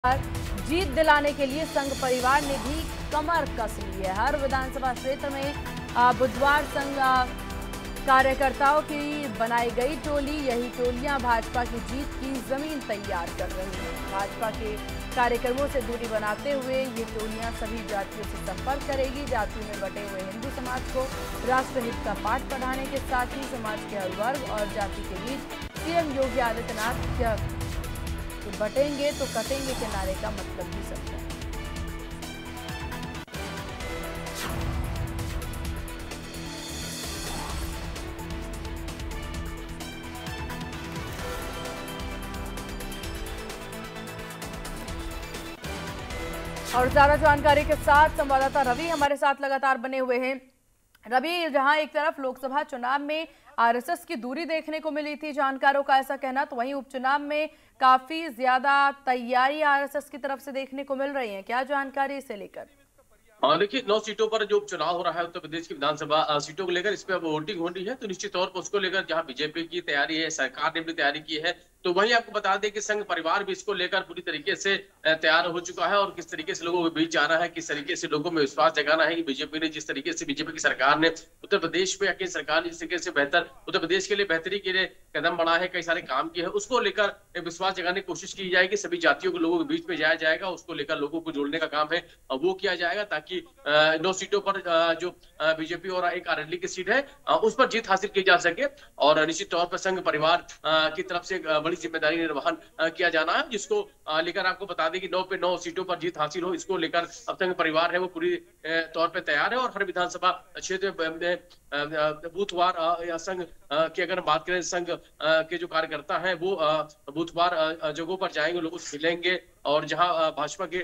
जीत दिलाने के लिए संघ परिवार ने भी कमर कस ली है। हर विधानसभा क्षेत्र में बुधवार संघ कार्यकर्ताओं की बनाई गई टोली, यही टोलियां भाजपा की जीत की जमीन तैयार कर रही हैं। भाजपा के कार्यक्रमों से दूरी बनाते हुए ये टोलियां सभी जातियों से संपर्क करेगी। जातियों में बटे हुए हिंदू समाज को राष्ट्रहित का पाठ पढ़ाने के साथ ही समाज के हर वर्ग और जाति के बीच सीएम योगी आदित्यनाथ बटेंगे तो कटेंगे के नारे का मतलब भी समझा। और ज्यादा जानकारी के साथ संवाददाता रवि हमारे साथ लगातार बने हुए हैं। रवि, जहां एक तरफ लोकसभा चुनाव में आरएसएस की दूरी देखने को मिली थी, जानकारों का ऐसा कहना, तो वहीं उपचुनाव में काफी ज्यादा तैयारी आरएसएस की तरफ से देखने को मिल रही है। क्या जानकारी इसे लेकर? देखिए 9 सीटों पर जो चुनाव हो रहा है उत्तर प्रदेश की विधानसभा सीटों को लेकर, इस पे अब वोटिंग हो रही है, तो निश्चित तौर पर उसको लेकर जहां बीजेपी की तैयारी है, सरकार ने भी तैयारी की है, तो वहीं आपको बता दें कि संघ परिवार भी इसको लेकर पूरी तरीके से तैयार हो चुका है। और किस तरीके से लोगों के बीच जाना है, किस तरीके से लोगों में विश्वास जगाना है कि बीजेपी ने जिस तरीके से बीजेपी की सरकार ने उत्तर प्रदेश में, या सरकार ने जिस तरीके से बेहतर उत्तर प्रदेश के लिए बेहतरी के लिए कदम बढ़ा है, कई सारे काम किए हैं, उसको लेकर विश्वास जगाने की कोशिश की जाएगी। सभी जातियों के लोगों के बीच में जाया जाएगा, उसको लेकर लोगों को जोड़ने का काम है वो किया जाएगा, ताकि 9 सीटों पर जो बीजेपी और एक आरएलडी की सीट है उस पर जीत हासिल की जा सके। और निश्चित तौर पर संघ परिवार की तरफ से बड़ी जिम्मेदारी निर्वहन किया जाना है, जिसको लेकर आपको बता दें कि 9 पे 9 सीटों पर जीत हासिल हो, इसको लेकर अब संघ परिवार है वो पूरी तौर पे तैयार है। और हर विधानसभा क्षेत्र में बूथवार या संघ की अगर बात करें, संघ के जो कार्यकर्ता हैं वो बूथवार जगहों पर जाएंगे, लोगों से मिलेंगे, और जहां भाजपा के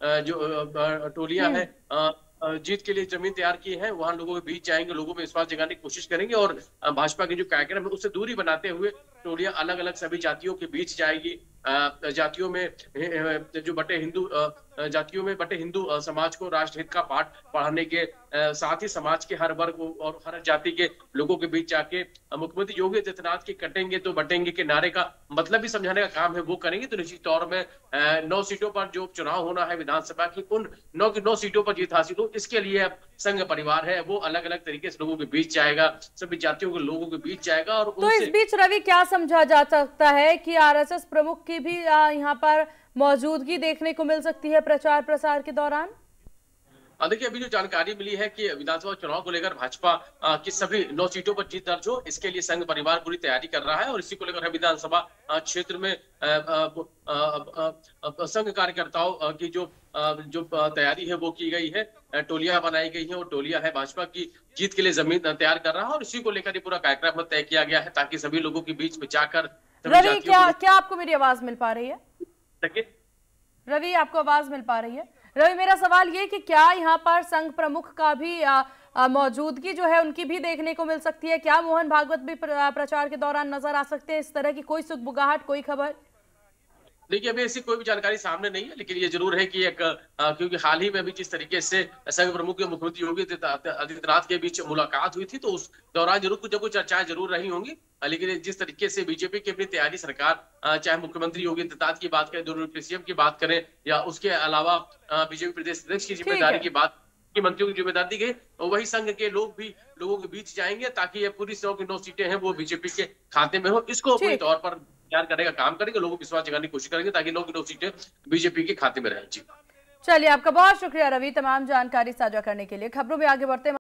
जो टोलियां हैं जीत के लिए जमीन तैयार की है, वहां लोगों के बीच जाएंगे, लोगों में विश्वास जगाने की कोशिश करेंगे। और भाजपा के जो कार्यक्रम है उससे दूरी बनाते हुए टोलियां अलग अलग सभी जातियों के बीच जाएगी। जातियों में जो बटे हिंदू जातियों में बटे हिंदू समाज को राष्ट्रहित का पाठ पढ़ाने के साथ ही समाज के हर वर्ग और हर जाति के लोगों के बीच जाके मुख्यमंत्री योगी आदित्यनाथ के कटेंगे तो बटेंगे के नारे का मतलब भी समझाने का काम है वो करेंगे। तो निश्चित तौर में 9 सीटों पर जो चुनाव होना है विधानसभा की, उन 9 की 9 सीटों पर जीत हासिल हो, इसके लिए अब संघ परिवार है वो अलग अलग तरीके से लोगों के बीच जाएगा, सभी जातियों के लोगों के बीच जाएगा। और तो इस बीच रवि, क्या समझा जा सकता है कि आरएसएस प्रमुख की भी यहाँ पर मौजूदगी देखने को मिल सकती है प्रचार प्रसार के दौरान? देखिए अभी जो जानकारी मिली है कि विधानसभा चुनाव को लेकर भाजपा की सभी 9 सीटों पर जीत दर्ज हो, इसके लिए संघ परिवार पूरी तैयारी कर रहा है। और इसी को लेकर विधानसभा क्षेत्र में संघ कार्यकर्ताओं की जो तैयारी है वो की गई है, टोलियां बनाई गई हैं, और टोलियां है भाजपा की जीत के लिए जमीन तैयार कर रहा है। और इसी को लेकर ये पूरा कार्यक्रम तय किया गया है, ताकि सभी लोगों के बीच में जाकर रवि, क्या आपको मेरी आवाज मिल पा रही है? रवि, आपको आवाज मिल पा रही है? रवि, मेरा सवाल ये कि क्या यहाँ पर संघ प्रमुख का भी मौजूदगी जो है उनकी भी देखने को मिल सकती है? क्या मोहन भागवत भी प्रचार के दौरान नजर आ सकते हैं? इस तरह की कोई सुगबुगाहट, कोई खबर? देखिए अभी ऐसी कोई भी जानकारी सामने नहीं है, लेकिन ये जरूर है कि एक क्योंकि हाल ही में भी जिस तरीके से संघ प्रमुख के मुख्यमंत्री योगी आदित्यनाथ के बीच मुलाकात हुई थी, तो उस दौरान जरूर कुछ चर्चाएं जरूर रही होंगी। लेकिन जिस तरीके से बीजेपी की अपनी तैयारी सरकार, चाहे मुख्यमंत्री योगी आदित्यनाथ की बात करें, दोनों सीएम की बात करें, या उसके अलावा बीजेपी प्रदेश अध्यक्ष की जिम्मेदारी की बात, मंत्रियों की जिम्मेदारी दी गई, तो वही संघ के लोग भी लोगों के बीच जाएंगे, ताकि ये पूरी 100 की 9 सीटें हैं वो बीजेपी के खाते में हो। इसको पूरी तौर पर तैयार करने का काम करेंगे, लोगों को विश्वास जगाने की कोशिश करेंगे, ताकि 9 की 9 सीटें बीजेपी के खाते में रहें। जी चलिए, आपका बहुत शुक्रिया रवि, तमाम जानकारी साझा करने के लिए। खबरों में आगे बढ़ते